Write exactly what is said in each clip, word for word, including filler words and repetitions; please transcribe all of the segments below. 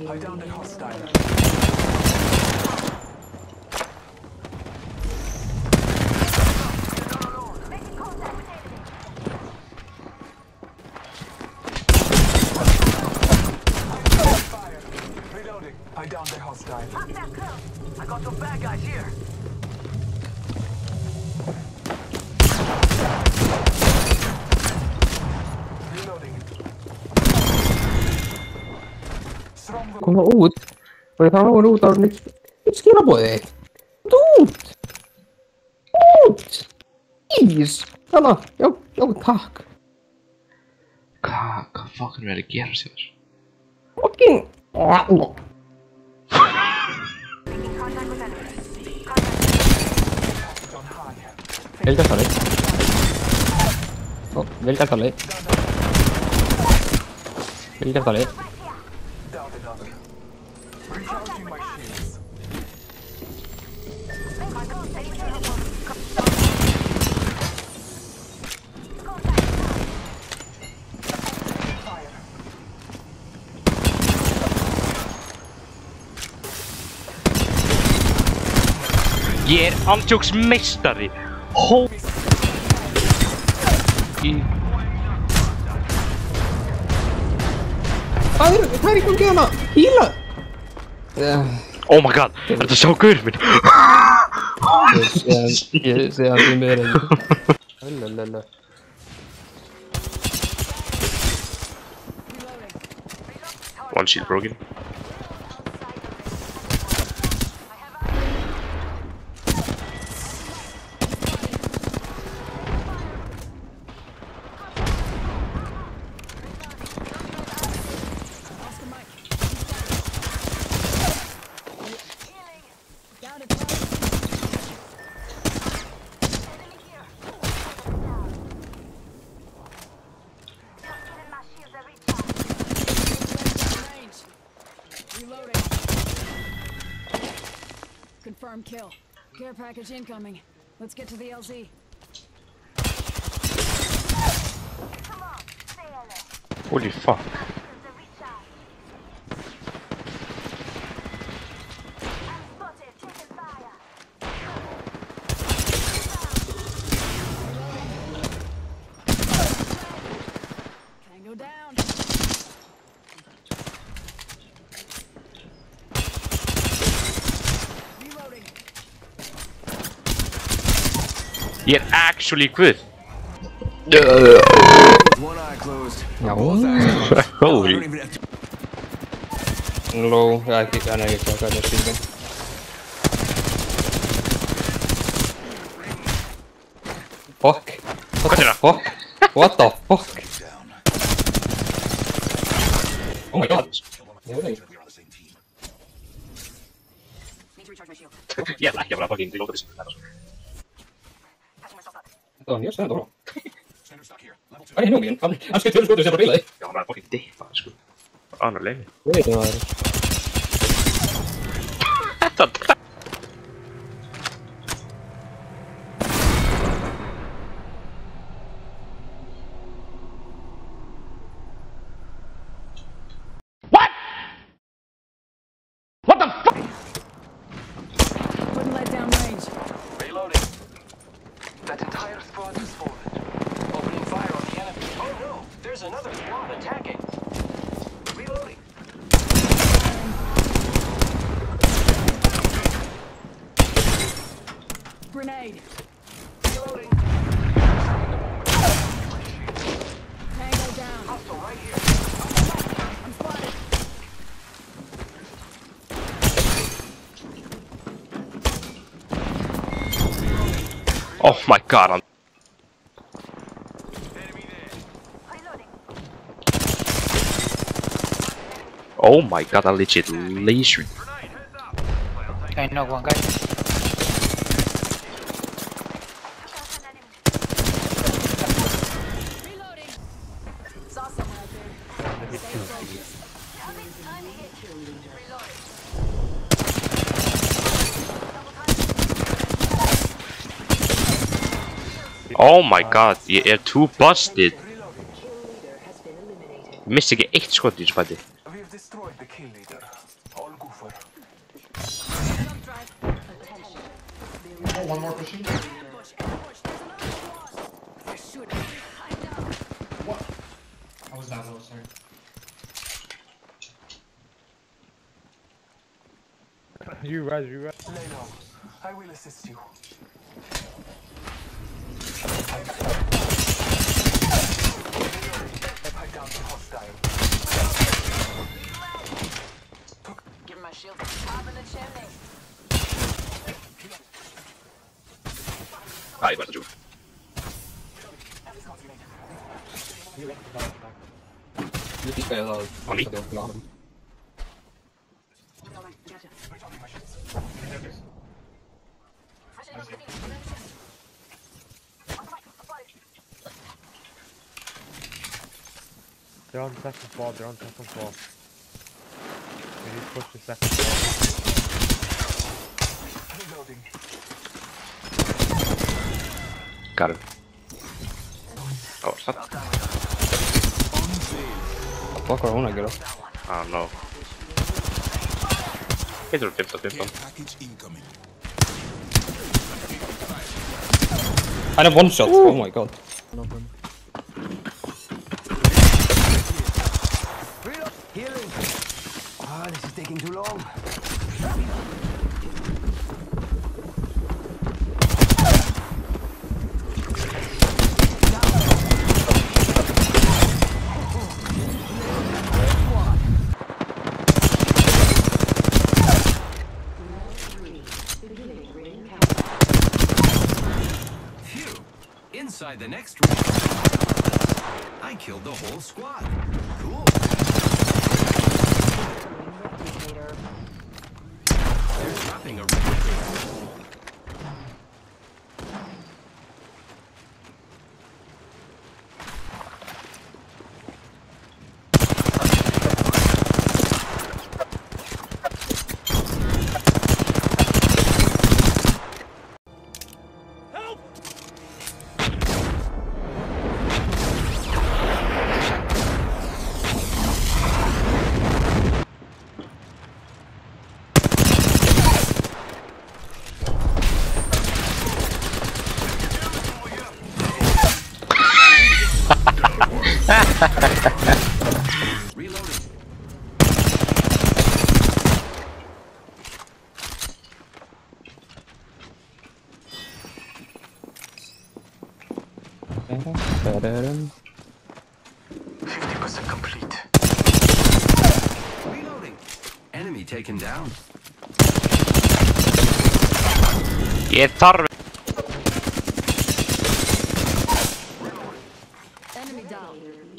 I downed a hostile. Fire. Reloading. I downed a hostile. I got some bad guys here. Koma út. Og ég þarf að koma út á neitt skilabóði. Út! Út! Ís! Þannig að, já, já, takk. Hvað, hvað fokkin verður að gera sér? Fokkin... Vel gert það leið. Ó, vel gert það leið. Vel gert það leið. Ég er andjóks meistari. Hó... Í... Hvað er, hvað er í gangi hana? Híla! Oh my god, er þetta sjá gaur minn? Ég sé að því mér ekki. Lelelele. One shield broken. Confirm kill. Care package incoming. Let's get to the L Z. Holy fuck. Tango down. Ég er actually good. One eye closed. Já. Holy. Low, já ekki, hann er ekki hvað það er stíðan. Fuck. Hvað er það? Fuck. What the fuck? Oh my god. Ég ætla ekki að vera fucking reloada þessu. Það var mjög spennandi að horfa. Hann er nú mín, hann skeitt fyrir skotu sem bara bilaði. Já, hann var fucking dippa, sko. Annar leið. Ég veit það það. Þetta... What? What the fuck? Wouldn't let down range. Reloading. That entire squad is forward. Opening fire on the enemy. Oh no! There's another squad attacking. Reloading. Grenade. Reloading. Tango down. Hostile right here. I'm spotted. Oh my god, I'm... Oh my god, I legit lasered. I know one guy. Reloading. Saw someone out there. Stay focused. Oh my god, you are too busted. Missi ekki eitt skot í þessu bæti. We've destroyed the kill leader. All goofer. Oh, one more pushing. What? I was that low, sorry. You res, you res. Lay low. I will assist you. Pipe down to hostile. Give my shield top of the chimney. Ai, guarda giù. Nu fick jag då. Oj. They're on the second floor, they're on the second floor. We need to push the second floor. Reloading. Got him. Oh, what's that? Vad var hon här då? I don't know. Heter du pimpa pimpa? Han är one shot. Oh my god. Healing. Ah, this is taking too long. Phew. Inside the next ring. I killed the whole squad. Cool. They're dropping a replicator. Reloading. fifty percent complete. Reloading. Enemy taken down. Ég þarf. Enemy down.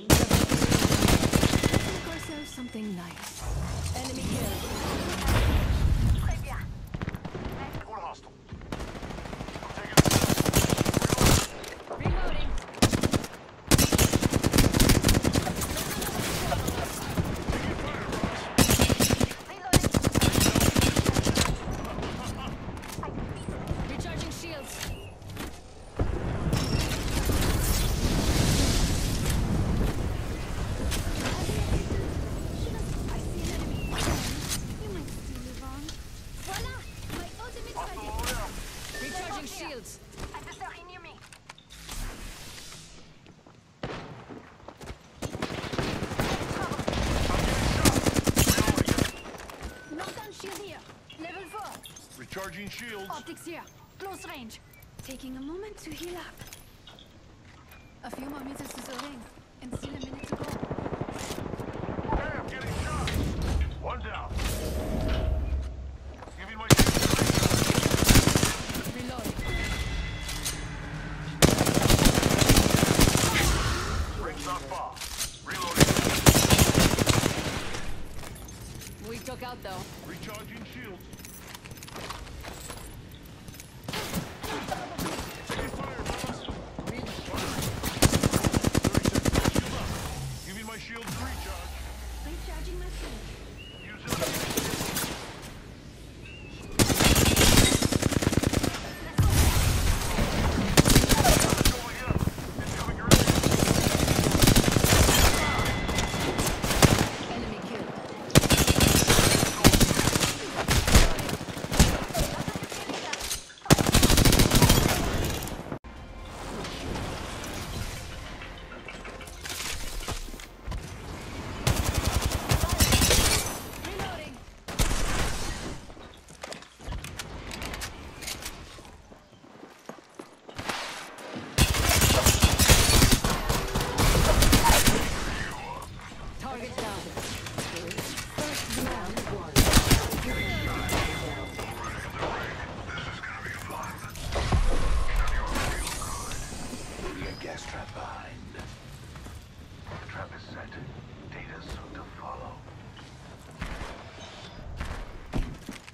Make ourselves something nice. Enemy killed. Reloading. Recharging shields. Recharging shields. Knockdown shield here. Level four. Recharging shields. Optics here. Close range. Taking a moment to heal up. A few more meters to the ring, and still a minute to go. Hey, I'm getting shot. One down. Give me my Reload. rings not far. Reloading. We took out though. Recharging shields. Give me my shield to recharge. Recharging my shield. Use it. Going up. Incoming grenade. Gas trap behind. The trap is set. Data soon to follow.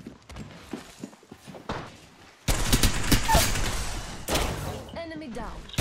Enemy down.